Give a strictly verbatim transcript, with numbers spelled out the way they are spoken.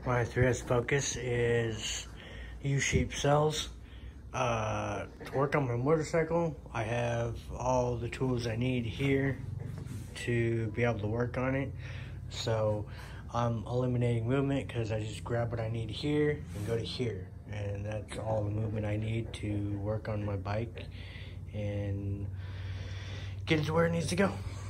My three S focus is U-shaped cells. Uh, to work on my motorcycle, I have all the tools I need here to be able to work on it. So I'm eliminating movement because I just grab what I need here and go to here. And that's all the movement I need to work on my bike and get it to where it needs to go.